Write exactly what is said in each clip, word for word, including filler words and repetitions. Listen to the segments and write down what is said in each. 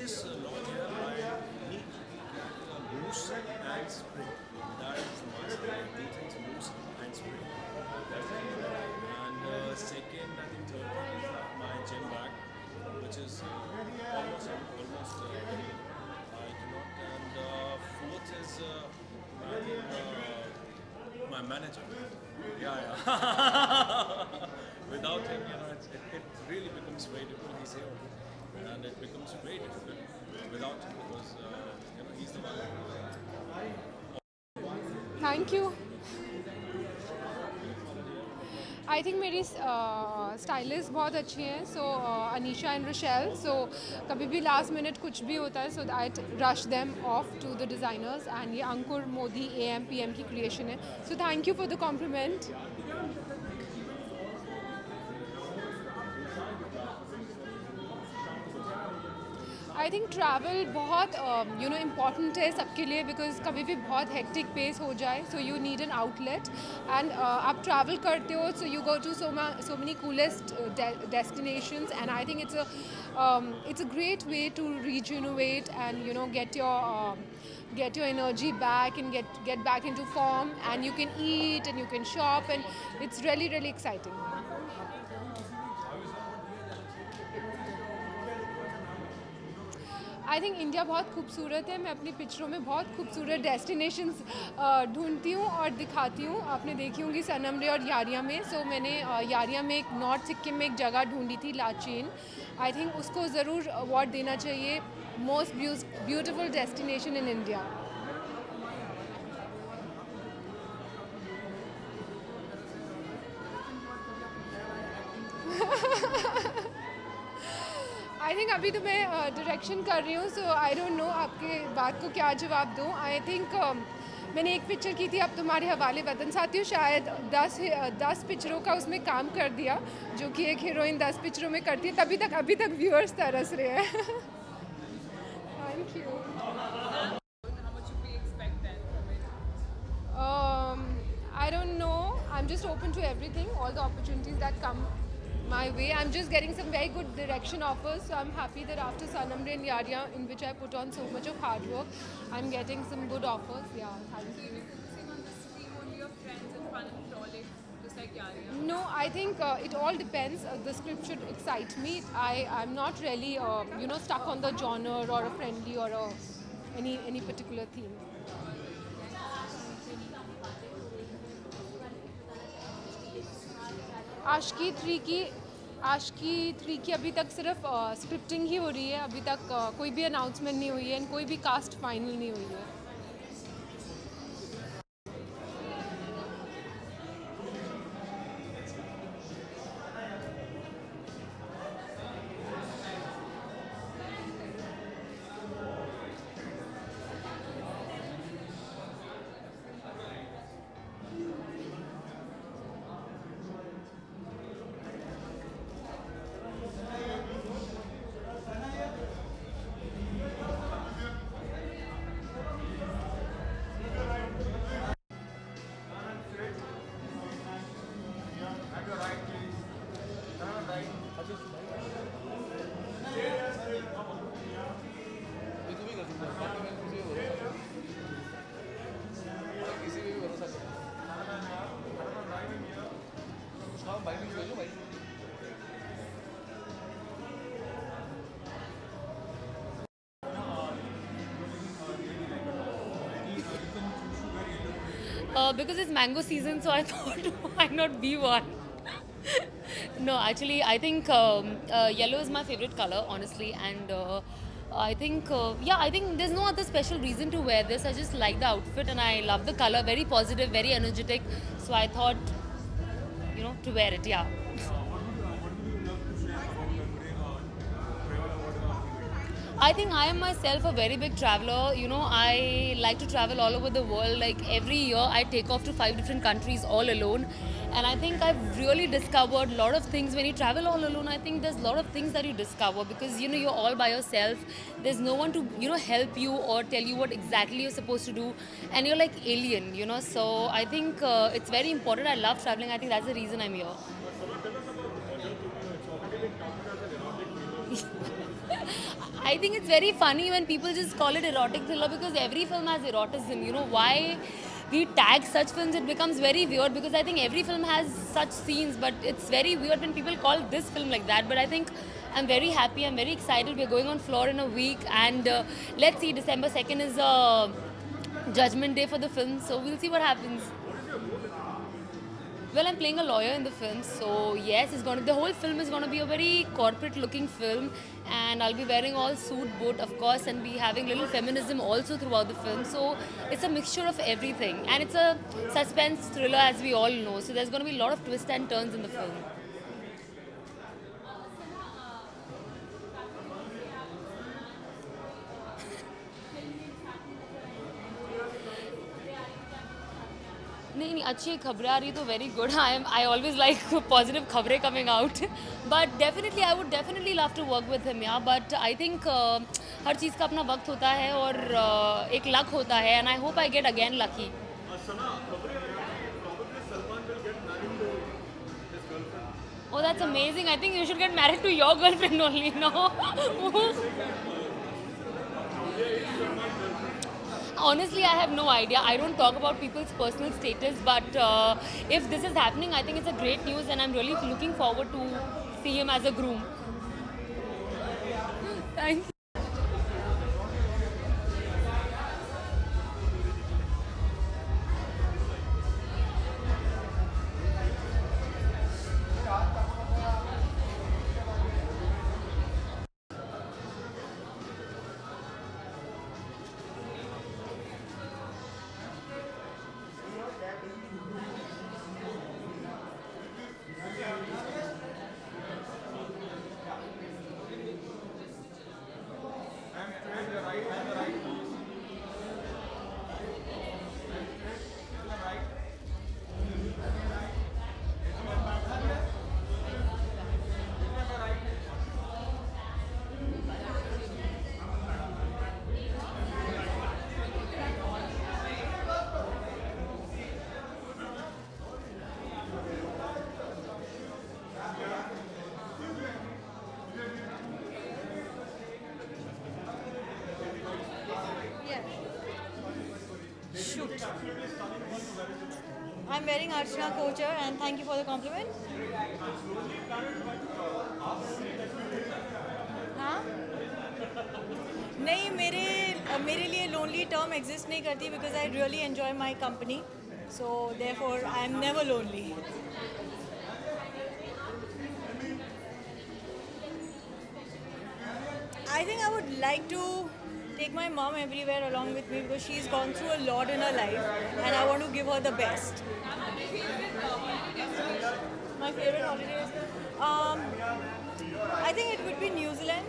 this uh, lodge here, I need uh, moose and spring. That is must. I have two things: moose and spring. That's the main thing. And uh, second, I think third thing is uh, my gym bag, which is uh, almost almost uh, ready. I cannot. And uh, fourth is uh, I think uh, my manager. Yeah, yeah. Without him, you know, it, it, it really becomes very difficult. He's here, and it becomes very difficult without him because uh, you know he's the one. Thank you. I think मेरी stylist बहुत अच्छी हैं, so Anisha and Rochelle. So कभी भी last minute कुछ भी होता है, so I rush them off to the designers. And ये Ankur Modi A M P M की क्रिएशन है, so thank you for the compliment. I think travel बहुत यू नो इम्पॉर्टेंट है सबके लिए, बिकॉज कभी भी बहुत हेक्टिक पेस हो जाए, so you need an outlet. And आप ट्रैवल करते हो, so you go to so so many coolest destinations, and I think it's a um, it's a great way to regenerate and you know get your um, get your energy back and get get back into form, and you can eat and you can shop, and it's really really exciting. I think India बहुत खूबसूरत है। मैं अपनी पिक्चरों में बहुत खूबसूरत destinations ढूंढती हूँ और दिखाती हूँ। आपने देखी होंगी सनम रे और यारिया में। सो so, मैंने यारिया में एक नॉर्थ सिक्किम में एक जगह ढूंढी थी, लाचेन। आई थिंक उसको ज़रूर अवार्ड देना चाहिए, most beautiful destination in India. I think अभी तो मैं डायरेक्शन कर रही हूँ, सो आई डोंट नो आपके बात को क्या जवाब दूँ। आई थिंक मैंने एक पिक्चर की थी अब तुम्हारे हवाले वतन साथियों, शायद दस दस पिक्चरों का उसमें काम कर दिया, जो कि एक हीरोइन दस पिक्चरों में करती है। तभी तक अभी तक व्यूअर्स तरस रहे हैं। Thank you. I don't know. I'm just open to everything, all the opportunities that come my way. I'm just getting some very good direction offers, so I'm happy that after Sanam Re and Yaria, in which I put on so much of hard work, I'm getting some good offers. Yeah, thank So you. you'll be focusing on this theme only of friends and fun and frolic, just like Yaria? No, I think uh, it all depends. Uh, the script should excite me. I I'm not really uh, you know stuck on the genre or a friendly or a, any any particular theme. Aashiqui three की Aashiqui three की अभी तक सिर्फ scripting ही हो रही है। अभी तक uh, कोई भी अनाउंसमेंट नहीं हुई है एंड कोई भी कास्ट फाइनल नहीं हुई है। Uh, because it's mango season, so I thought why not be one. No, actually, I think um, uh, yellow is my favorite color, honestly, and uh, I think uh, yeah, I think there's no other special reason to wear this. I just like the outfit and I love the color, very positive, very energetic. So I thought, you know, to wear it. Yeah. I think I am myself a very big traveler. You know, I like to travel all over the world. Like every year, I take off to five different countries all alone. And I think I've really discovered a lot of things. When you travel all alone, I think there's a lot of things that you discover because, you know, you're all by yourself. There's no one to, you know, help you or tell you what exactly you're supposed to do. And you're like alien, you know. So I think uh, it's very important. I love traveling. I think that's the reason I'm here. I think it's very funny when people just call it erotic thriller because every film has eroticism. You know, why we tag such films, it becomes very weird because I think every film has such scenes, but it's very weird when people call this film like that. But I think I'm very happy, I'm very excited. We're going on floor in a week, and uh, let's see, December second is a judgment day for the film, so we'll see what happens. Well, I'm playing a lawyer in the film, so yes, it's going to, the whole film is going to be a very corporate-looking film, and I'll be wearing all suit, boot, of course, and be having little feminism also throughout the film. So it's a mixture of everything, and it's a suspense thriller, as we all know. So there's going to be a lot of twists and turns in the film. नहीं नहीं अच्छी खबरें आ रही तो very good. I am I always like positive खबरें coming out, but definitely I would definitely love to work with him, yeah. But I think uh, हर चीज़ का अपना वक्त होता है और uh, एक luck होता है, and I hope I get again lucky. Oh, that's amazing. I think you should get married to your girlfriend only, no? Honestly, I have no idea. I don't talk about people's personal status, but uh, if this is happening, I think it's a great news, and I'm really looking forward to see him as a groom. Thank you. Shoot. I'm wearing Archana Kochar, and thank you for the compliment. हाँ? नहीं, मेरे मेरे लिए lonely term exist नहीं करती because I really enjoy my company, so therefore I am never lonely. I think I would like to take my mom everywhere along with me because she's gone through a lot in her life, and I want to give her the best. My favorite holiday is, um, I think it would be New Zealand.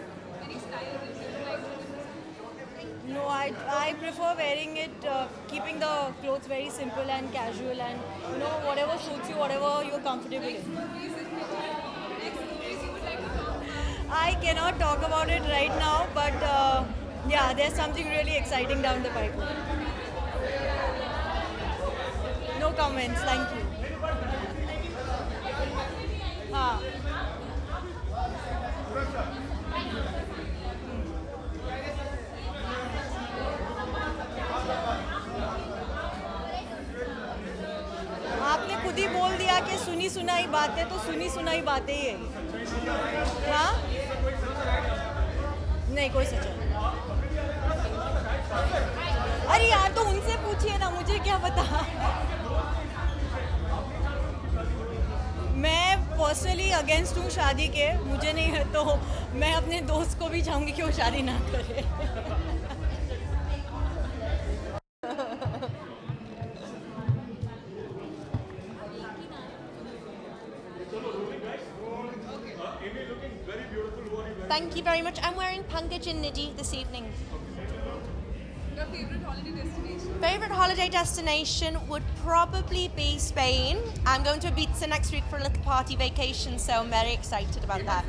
No, I, I prefer wearing it, uh, keeping the clothes very simple and casual, and you know, whatever suits you, whatever you're comfortable in. I cannot talk about it right now, but uh, yeah, there's something really exciting down the pipeline. No comments, thank you. हाँ. आपने खुद ही बोल दिया कि सुनी सुनाई बातें तो सुनी सुनाई बातें ही है. हाँ? नहीं, कोई सच नहीं. अरे यार, तो उनसे पूछिए ना, मुझे क्या पता. मैं पर्सनली अगेंस्ट हूँ शादी के, मुझे नहीं है, तो मैं अपने दोस्त को भी चाहूँगी कि वो शादी ना करे. Thank you very much. I'm wearing Pankaj and Nidhi this evening. Your favorite holiday destination? Favorite holiday destination would probably be Spain. I'm going to Ibiza next week for a little party vacation, so I'm very excited about that.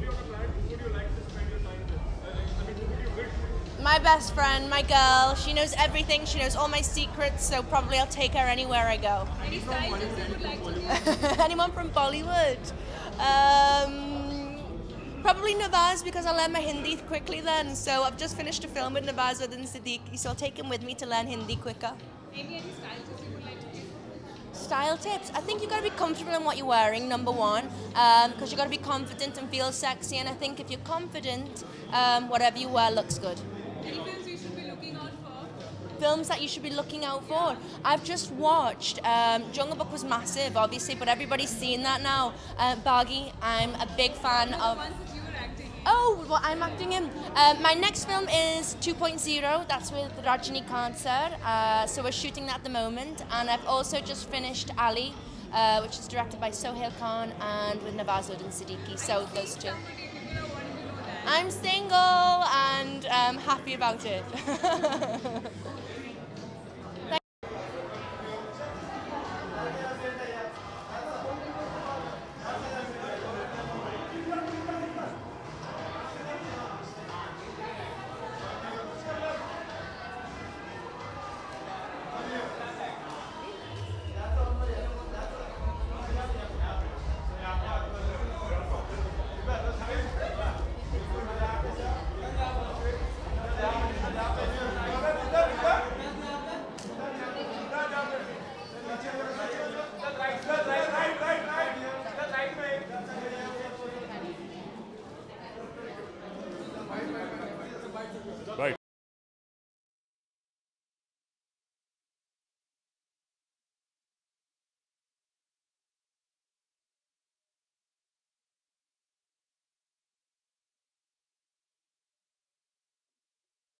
My best friend, my girl, she knows everything, she knows all my secrets, so probably I'll take her anywhere I go. Any style tips you would like to give? Anyone from Bollywood? Um, Probably Nawaz because I learned my Hindi quickly then. So I've just finished a film with Nawazuddin Siddiqui, so I'll take him with me to learn Hindi quicker. Any any style tips you would like to give? Style tips. I think you got to be comfortable in what you're wearing, number one, because you got to be confident and feel sexy. And I think if you're confident, um, whatever you wear looks good. Any films you should be looking out for? Films that you should be looking out for. I've just watched, um, Jungle Book was massive, obviously, but everybody's seen that now. Uh, Baggy, I'm a big fan The of. ones that you were acting in. Oh, well, I'm acting in. Um, my next film is two point oh. That's with Rajini Khan sir. Uh, so we're shooting that at the moment. And I've also just finished Ali, uh, which is directed by Sohail Khan and with Nawazuddin Siddiqui. So those two. Somebody people are wanting to know that. I'm single and um, happy about it.